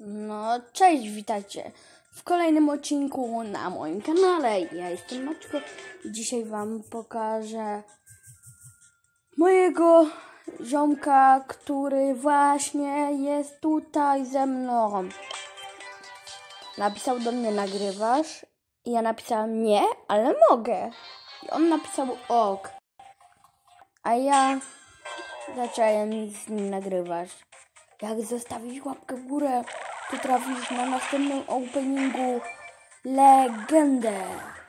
No, cześć, witajcie w kolejnym odcinku na moim kanale. Ja jestem Maćko i dzisiaj wam pokażę mojego ziomka, który właśnie jest tutaj ze mną. Napisał do mnie, nagrywasz? I ja napisałam nie, ale mogę. I on napisał ok. A ja zacząłem z nim nagrywać. Jak zostawisz łapkę w górę, to trafisz na następnym openingu legendę.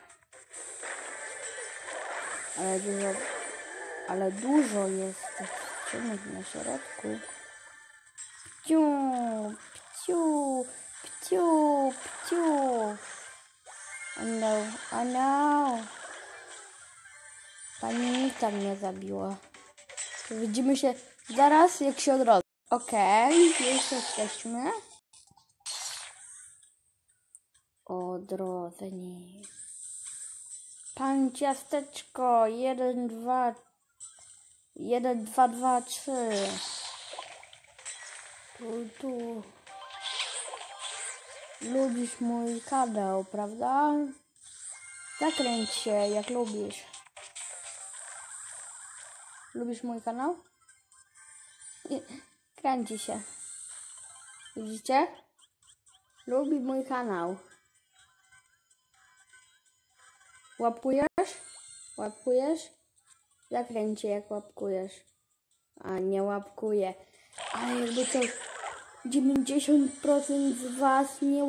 Ale dużo jest tych skrzynek na środku. Pciu, pciu, pciu, pciu. Oh no. Panika mnie zabiła. Widzimy się zaraz, jak się odrodzę. Okej, już jesteśmy. Odrodzeni. Pan ciasteczko. 1, 2, 2, 3. Tu. Lubisz mój kanał, prawda? Zakręć się, jak lubisz. Lubisz mój kanał? Kręci się. Widzicie? Lubi mój kanał. Łapkujesz? Łapkujesz? Zakręć się, jak łapkujesz. A nie łapkuję. Ale jakby to 90% z was nie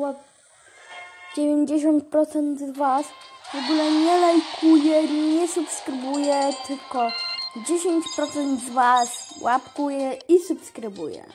90% z was w ogóle nie lajkuje, nie subskrybuje, tylko 10% z was łapkuje i subskrybuje.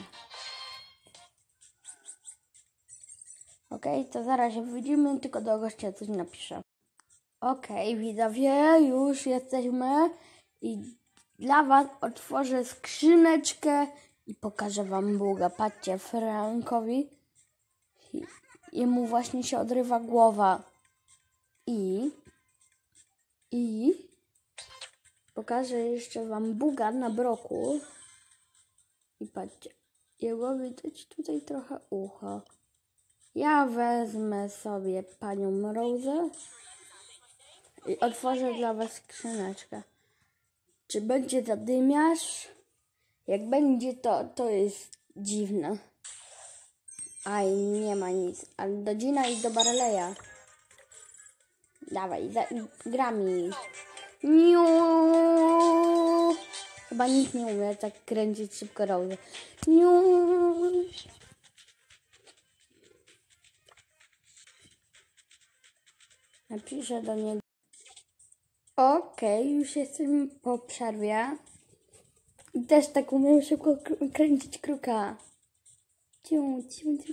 Okej, to zaraz się widzimy, tylko do gościa coś napiszę. Okej, widzowie, już jesteśmy i dla was otworzę skrzyneczkę i pokażę wam Boga. Patrzcie, Frankowi jemu właśnie się odrywa głowa i pokażę jeszcze wam Buga na broku i patrzcie, jego widać tutaj trochę ucho. Ja wezmę sobie panią Rose i otworzę dla was skrzyneczkę. Czy będzie zadymiarz? Jak będzie, to jest dziwne. Aj, nie ma nic. Ale do Gina i do Barleya. Dawaj, grami. Niu. Chyba nikt nie umie tak kręcić szybko Rose. Niu. Napiszę do niego. Okej, już jesteśmy po przerwie. I też tak umiem szybko kręcić kruka. Ciu.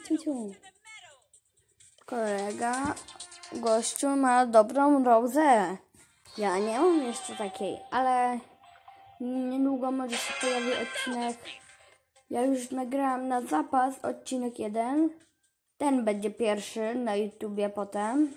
Kolega, gościu ma dobrą Rose. Ja nie mam jeszcze takiej, ale niedługo może się pojawi odcinek. Ja już nagrałam na zapas odcinek 1. Ten będzie pierwszy na YouTubie potem.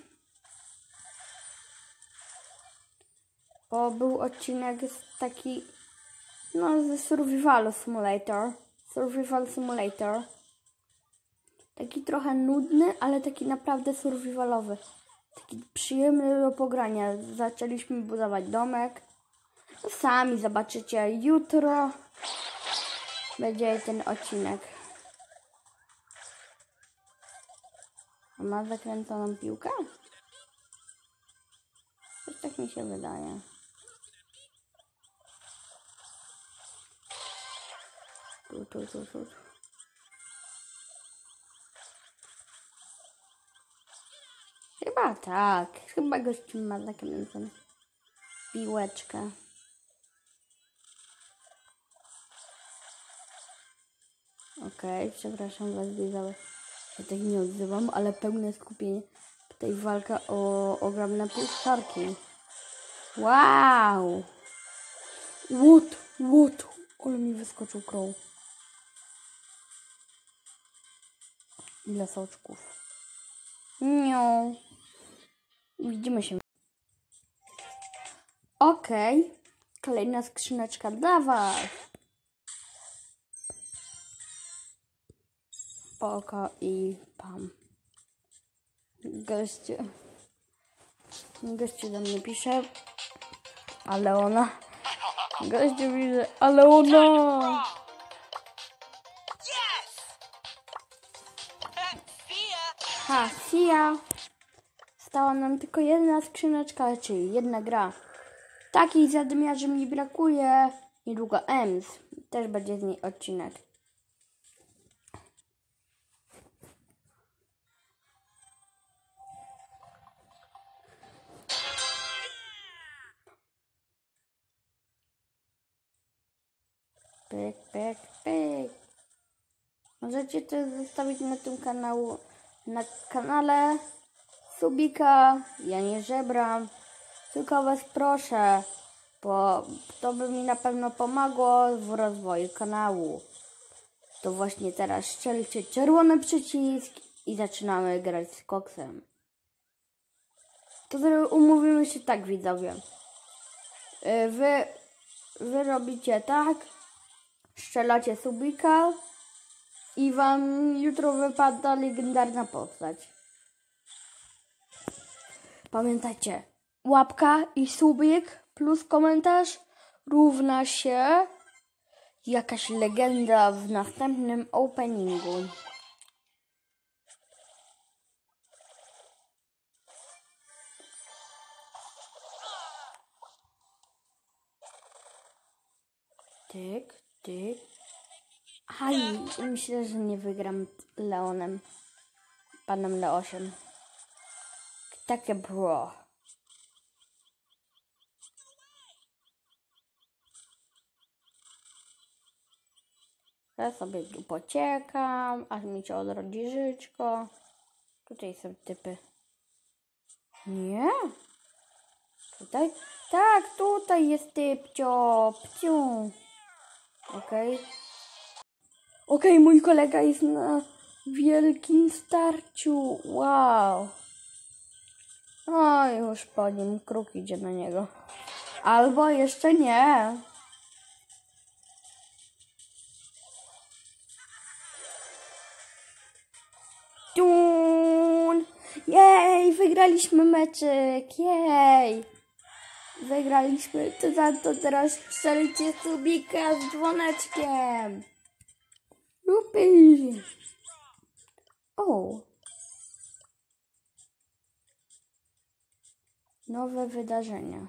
Bo był odcinek taki, ze Survival Simulator. Taki trochę nudny, ale taki naprawdę survivalowy. Taki przyjemny do pogrania. Zaczęliśmy budować domek. No, sami zobaczycie jutro. Będzie ten odcinek. A ma zakręconą piłkę? Coś tak mi się wydaje. Tu. Chyba tak. Chyba gościu ma zakręconą piłeczkę. Okej, przepraszam was, widzowie. Ja tak nie odzywam, ale pełne skupienie. Tutaj walka o ogromne puszczarki. Wow! What? Ale mi wyskoczył crow. Ile soczków? Nie. Widzimy się. Okej. Kolejna skrzyneczka dla was. oko i pam. Gościu do mnie pisze, ale ona. Gościu widzę, ale ona. Ha, Sia. Stała nam tylko jedna skrzyneczka, czyli jedna gra. Takich zadymiarzy mi brakuje. Niedługo Ems. Też będzie z niej odcinek. Pyk, pyk, pyk. Możecie też zostawić na tym na kanale subika. Ja nie żebram. Tylko was proszę, bo to by mi na pewno pomogło w rozwoju kanału. To właśnie teraz strzelcie czerwony przycisk i zaczynamy grać z koksem. To umówimy się tak, widzowie. Wy robicie tak, strzelacie subika i wam jutro wypada legendarna postać. Pamiętajcie, łapka i subik plus komentarz równa się jakaś legenda w następnym openingu. Tyk, tyk. Aj, myślę, że nie wygram Leonem. Panem Leosiem. Takie bro. Ja sobie tu pociekam, aż mi się odrodzi życzko. Tutaj są typy. Nie? Tutaj? Tak, tutaj jest typcio. Pciu. Okej. Okej, mój kolega jest na wielkim starciu. Wow. O, już po nim kruk idzie na niego. Albo jeszcze nie. Tun! Jej, wygraliśmy meczyk. Jej. Wygraliśmy. To za to teraz strzelcie subika z dzwoneczkiem. Lupi. O. Nowe wydarzenia.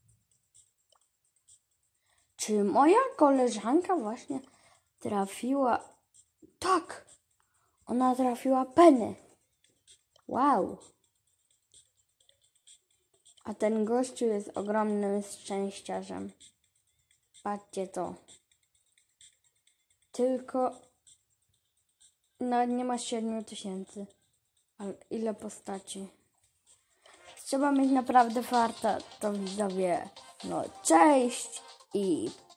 Czy moja koleżanka właśnie trafiła? Tak! Ona trafiła Penny. Wow. A ten gościu jest ogromnym szczęściarzem. Patrzcie to. Tylko nawet nie ma 7000. Ale ile postaci? Trzeba mieć naprawdę farta, to widzowie. No cześć i